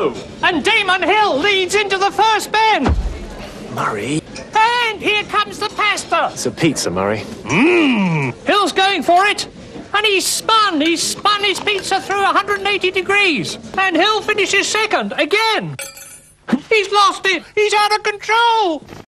go! And Damon Hill leads into the first bend. Murray. And here comes the pasta. It's a pizza, Murray. Hill's going for it. And he's spun his pizza through 180 degrees. And Hill finishes second again. He's lost it. He's out of control.